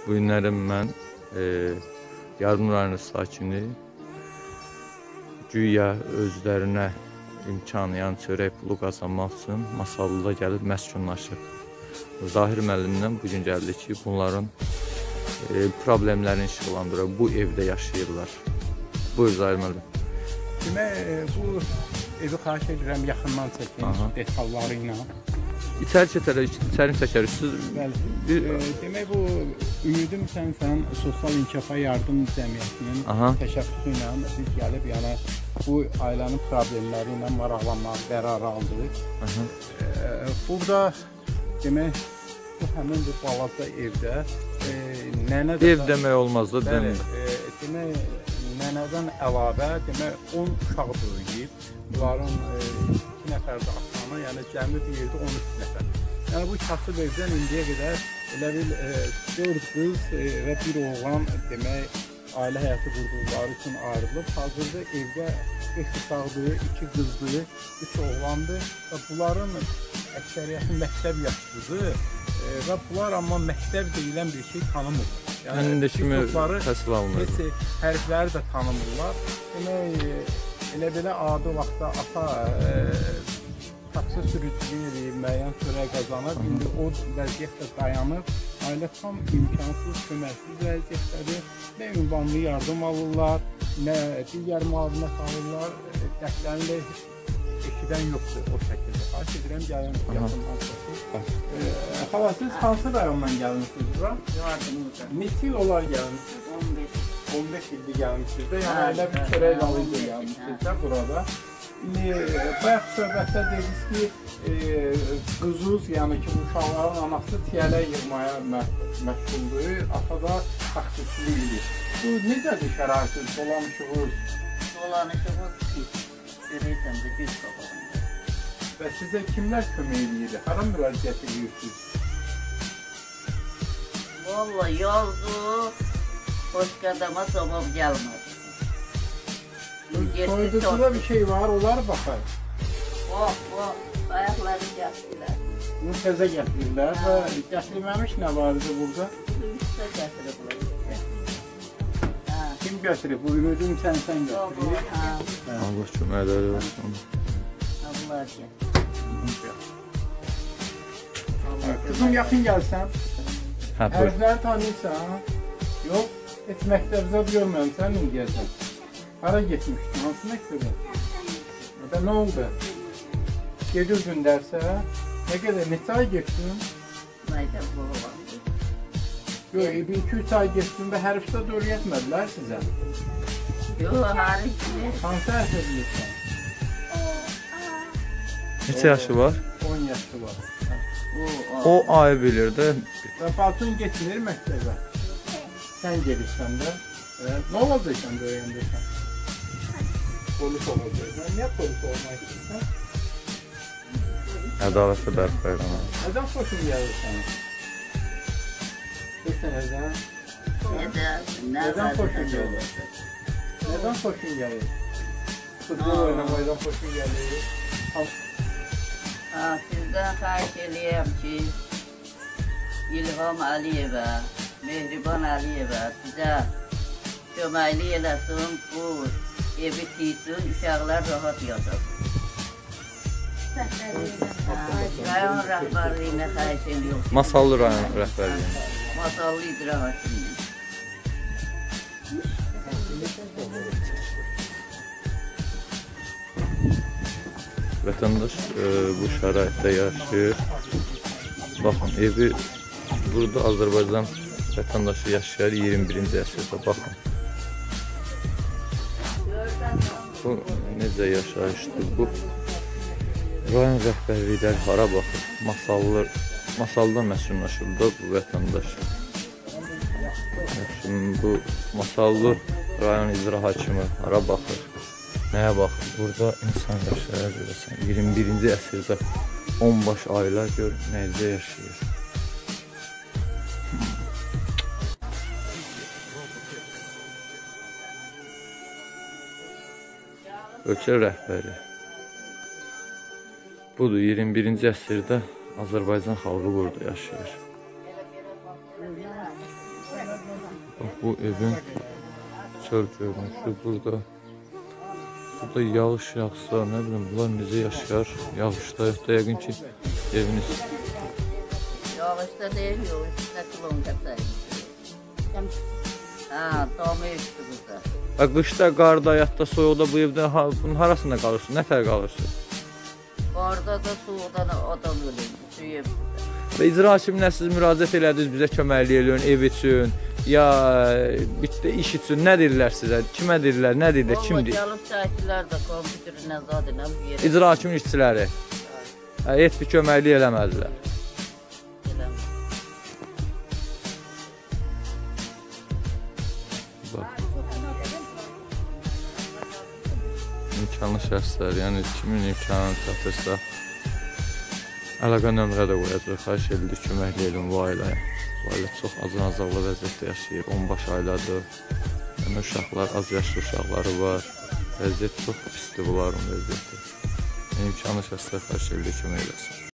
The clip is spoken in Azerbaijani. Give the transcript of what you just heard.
Bu günlərim mən Yardım rayonu sakini güya özlərinə imkanı, yəni çörək pulu qazanmaq üçün Masallıda gəlib məskunlaşıb. Zahir müəllimdən bugün gəldi ki, bunların problemlərini işıqlandırır. Bu evdə yaşayırlar. Buyur Zahir müəllim. Demək, bu evi xahiş edirəm yaxından çəkin, detalları ilə. İçəri çəkərik. Demək, bu Ümidim Sənsən Sosial İnkişafa Yardım Cəmiyyətinin təşəbbüsü ilə biz gəlib, yəni bu ailənin problemləri ilə maraqlanmaq qərarı aldıq. Burada demək, bu həmin bir balaca evdə nənə də... Ev demək olmaz da, demək. Demək, nənədən əlavə, demək, 10 uşaq böyüyüb. Bunların 2 nəfər də atanı, yəni cəmi bir yerdə 13 nəfər. Yəni bu kasıb evdən indiyə qədər elə bil 4 qız və bir oğlan demək ailə həyatı qurduqları üçün ayrılıb. Hazırda evdə 5 uşaqdır, 2 qızdır, 3 oğlandır və bunların əksəriyyəti məktəb yaşlıdır və bunlar amma məktəb deyilən bir şey tanımır. Yəni indi kimi təhsil alınır. Heç hərfləri də tanımırlar. Demək, elə belə adi vaxtda ata taksi sürücülüyü edib, müəyyən sürə qazanıb, indi o vəziyyətdə dayanıb, ailə tam imkansız, köməksiz vəziyyətdədir. Nə ünvanlı yardım alırlar, nə digər müavinət alırlar, dərslərini də eşidən yoxdur o şəkildə. Xahiş edirəm, gəlin yaxından çəkir. Xala, siz hansı rayondan gəlmişsiniz bura? Neçə il olar gəlmişsiniz? 15 ildir gəlmişsiniz də, yəni elə bir çörək dalıyla gəlmişsiniz də burada. Bayaq söhbətdə dediniz ki, qızınız, yəni ki, uşaqların anası tiyələ yığmaya məşğuldur, ata da taksicilik edir. Bu necədir şəraitiniz, dolanışığınız? Dolanışığımız pis, görəcəm də bir qabağında. Və sizə kimlər kömək edir? Hara müraciət edirsiniz? Valla yoldu, başqa adama cavab gəlmədi. Soyuducuda bir şey var, onlar baxar. Ayaqları gətirirlər. Bunu təzə gətirirlər və gətirilməmiş nə var idi burada? Üstə gətiriblər. Kim gətirib? Bu Ümidim Sənsən gətirir. Allah köməkləri olsun. Allah gətirir. Qızım, yaxın gəlsən. Hərfləri tanıyırsan? Yox, heç məktəbdə görməmsən, indiyəsən. Hara getmişdin? Hansı məktəbə? Və nə oldu? Gedirdin dərsə? Nə qədər? Neçə ay getdin? Ayda bu olandı. Yox, 2-3 ay getdin və hərfdə də öyrətmədilər sizə. Yox, harici. Hansı hərfə bilirsən? Neçə yaşı var? 10 yaşı var. O ay bilir də. Və Fatun getirir məktəbə. Sən gelirsən də. Nə olacaqsan da öyrəndiysən? Polis olacaqsan. Niyə polis olmaq istəyirsən? Ədalətli bərpa eləmək. Nədən xoşun gəlir sənə? Desən nədən? Nədən xoşun gəlir? Nədən xoşun gəlir? Futbol oynamaydan xoşun gəlir? Sizdən xahiş eləyəm ki, İlham Əliyevə, Mehriban Əliyevə bizə köməkli eləsin, bu evi tiksin, uşaqlar rahat yaşasın. Rayon rəhbərliyinə xahiş ediyorum. Masallı rayon rəhbərliyinə. Masallı icra hakimiyyə. Vətəndaş bu şəraitdə yaşayır. Baxın, evi burada Azərbaycan vətəndaşı yaşayır 21-ci əsrdə. Baxın. Bu necə yaşayışdır? Bu rayon rəhbərlikləri hara baxır? Masallıda məskunlaşır da bu vətəndaş. Şimdi bu Masallı rayon icra hakimi hara baxır? Nəyə baxır? Burada insan yaşayır görəsən. 21-ci əsrdə 10 baş ailə gör necə yaşayır. Ölkə rəhbəri. Budur, 21-ci əsrdə Azərbaycan xalqı burada yaşayır. Bu evin çöl görünüşü burada. Burada yağış yağsa, ne bileyim, bunlar necə yaşayar? Yağışda yoxda yəqin ki eviniz. Yağışta değil, yok. Üstüne klonka sayın. Ha, tamam üstü burada. Və qışda, qarda, yatda, soyuqda bu evdə bunun harasında qalırsın? Nə tər qalırsın? Orada da soğudan adam ölür. Suyu Və icra hakiminə siz müraciət elədiniz, bizə köməklik eləyin, ev üçün, ya iş üçün, nə deyirlər sizə? Kimə deyirlər, nə deyirlər, kimdir? Gelip çəkilər də kompüterinə zadına bir yere. İcra hakimin işçiləri. Heç bir köməklik eləmədilər. Bax. İmkanlı şəxslər, yəni kimin imkanı çatırsa, əlaqə nömrə də qoyacaq. Xahiş edirik, köməklik edin bu ailəyə. Bu ailə çox acınacaqlı vəziyyətdə yaşayır, 10 baş ailədir. Yəni uşaqlar, az yaşlı uşaqları var. Vəziyyət çox pisdir bunların vəziyyəti. İmkanlı şəxslər xahiş edirik, kömək eləsin.